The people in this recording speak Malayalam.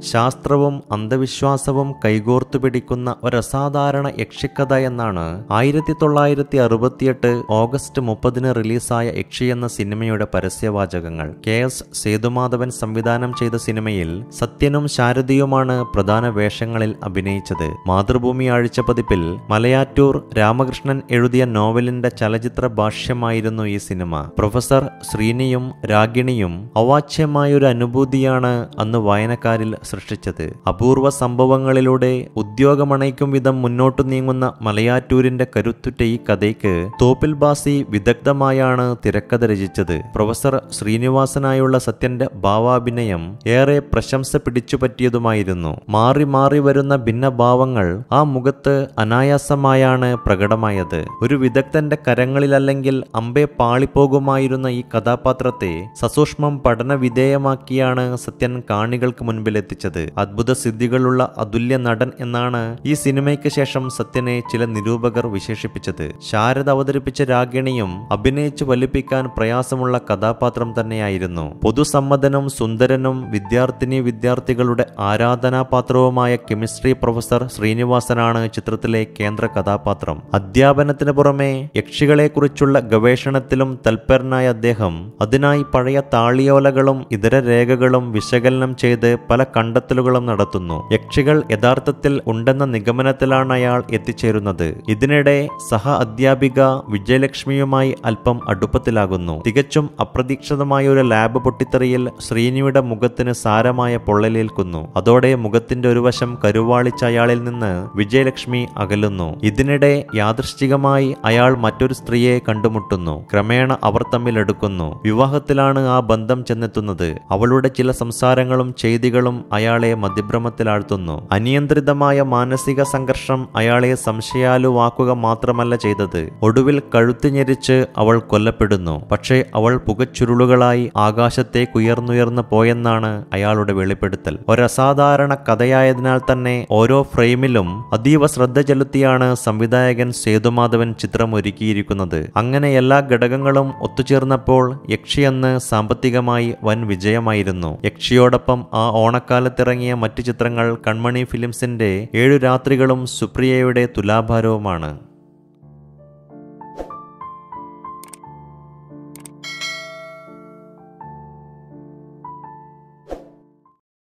ശാസ്ത്രവും അന്ധവിശ്വാസവും കൈകോർത്തു പിടിക്കുന്ന ഒരസാധാരണ യക്ഷിക്കഥ എന്നാണ് 1968 ഓഗസ്റ്റ് 30 റിലീസായ യക്ഷി എന്ന സിനിമയുടെ പരസ്യവാചകങ്ങൾ. KS സേതുമാധവൻ സംവിധാനം ചെയ്ത സിനിമയിൽ സത്യനും ശാരദയുമാണ് പ്രധാന വേഷങ്ങളിൽ അഭിനയിച്ചത്. മാതൃഭൂമി ആഴ്ചപ്പതിപ്പിൽ മലയാറ്റൂർ രാമകൃഷ്ണൻ എഴുതിയ നോവലിന്റെ ചലച്ചിത്ര ഭാഷ്യമായിരുന്നു ഈ സിനിമ. പ്രൊഫസർ ശ്രീനിയും രാഗിണിയും അവാച്യമായൊരു അനുഭൂതിയാണ് അന്ന് വായനക്കാരിൽ സൃഷ്ടിച്ചത്. അപൂർവ സംഭവങ്ങളിലൂടെ ഉദ്യോഗമണയ്ക്കും വിധം മുന്നോട്ടു നീങ്ങുന്ന മലയാറ്റൂരിന്റെ കരുത്തുറ്റ ഈ കഥയ്ക്ക് തോപ്പിൽ ബാസി വിദഗ്ധമായാണ് തിരക്കഥ രചിച്ചത്. പ്രൊഫസർ ശ്രീനിവാസനായുള്ള സത്യന്റെ ഭാവാഭിനയം ഏറെ പ്രശംസ പിടിച്ചുപറ്റിയതുമായിരുന്നു. മാറി മാറി വരുന്ന ഭിന്നഭാവങ്ങൾ ആ മുഖത്ത് അനായാസമായാണ് പ്രകടമായത്. ഒരു വിദഗ്ധന്റെ കരങ്ങളിലല്ലെങ്കിൽ അമ്പെ പാളിപ്പോകുമായിരുന്ന ഈ കഥാപാത്രത്തെ സസൂക്ഷ്മം പഠന വിധേയമാക്കിയാണ് സത്യൻ കാണികൾക്ക് മുൻപിലെത്തിച്ചത്. അദ്ഭുത സിദ്ധികളുള്ള അതുല്യ നടൻ എന്നാണ് ഈ സിനിമയ്ക്ക് ശേഷം സത്യനെ ചില നിരൂപകർ വിശേഷിപ്പിച്ചത്. ശാരദ അവതരിപ്പിച്ച രാഗിണിയും അഭിനയിച്ചു വലിപ്പിക്കാൻ പ്രയാസമുള്ള കഥാപാത്രം തന്നെയായിരുന്നു. പൊതുസമ്മതനും സുന്ദരനും വിദ്യാർത്ഥികളുടെ ആരാധനാപാത്രവുമായ കെമിസ്ട്രി പ്രൊഫസർ ശ്രീനിവാസനാണ് ചിത്രത്തിലെ കേന്ദ്ര കഥാപാത്രം. അധ്യാപനത്തിന് പുറമെ യക്ഷികളെക്കുറിച്ചുള്ള ഗവേഷണത്തിലും തൽപരനായ അദ്ദേഹം അതിനായി പഴയ താളിയോലകളും ഇതര രേഖകളും വിശകലനം ചെയ്ത് പല കണ്ടെത്തലുകളും നടത്തുന്നു. യക്ഷികൾ യഥാർത്ഥത്തിൽ ഉണ്ടെന്ന നിഗമനത്തിലാണ് അയാൾ എത്തിച്ചേരുന്നത്. ഇതിനിടെ സഹ അധ്യാപിക വിജയലക്ഷ്മിയുമായി അല്പം അടുപ്പത്തിലാകുന്നു. തികച്ചും അപ്രതീക്ഷിതമായ ഒരു ലാബ് പൊട്ടിത്തെറിയിൽ ശ്രീനിയുടെ മുഖത്തിന് സാരമായ പൊള്ളലേൽക്കുന്നു. അതോടെ മുഖത്തിന്റെ ഒരു വശം കരുവാളിച്ച അയാളിൽ നിന്ന് വിജയലക്ഷ്മി അകലുന്നു. ഇതിനിടെ യാദൃശ്ചികമായി അയാൾ മറ്റൊരു സ്ത്രീയെ കണ്ടുമുട്ടുന്നു. ക്രമേണ അവർ തമ്മിൽ എടുക്കുന്നു. വിവാഹത്തിലാണ് ആ ബന്ധം ചെന്നെത്തുന്നത്. അവളുടെ ചില സംസാരങ്ങളും ചെയ്തികളും അയാളെ മധ്യഭ്രമത്തിലാഴ്ത്തുന്നു. അനിയന്ത്രിതമായ മാനസിക സംഘർഷം അയാളെ സംശയാലുവാക്കുക മാത്രമല്ല ചെയ്തത്. ഒടുവിൽ കഴുത്ത് ഞെരിച്ച് അവൾ കൊല്ലപ്പെടുന്നു. പക്ഷേ അവൾ പുകച്ചുരുളുകളായി ആകാശത്തേക്കുയർന്നുയർന്നു പോയെന്നാണ് അയാളുടെ വെളിപ്പെടുത്തൽ. ഒരസാധാരണ കഥയായതിനാൽ തന്നെ ഓരോ ഫ്രെയിമിലും അതീവ ശ്രദ്ധ ചെലുത്തിയാണ് സംവിധായകൻ സേതുമാധവൻ ചിത്രം ഒരുക്കിയിരിക്കുന്നത്. അങ്ങനെ എല്ലാ ഘടകങ്ങളും ഒത്തുചേർന്നപ്പോൾ യക്ഷിയെന്ന് സാമ്പത്തികമായി വൻ വിജയമായിരുന്നു. യക്ഷിയോടൊപ്പം ആ ഓണക്കാലത്തിറങ്ങിയ മറ്റു ചിത്രങ്ങൾ കൺമണി ഫിലിംസിന്റെ 7 രാത്രികളും സുപ്രിയയുടെ തുലാഭാരവുമാണ്.